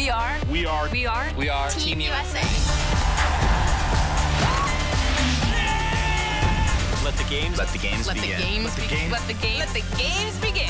We are. We are. We are. We are Team USA. Let the games. Let the games begin. Let the games begin. Let the games begin.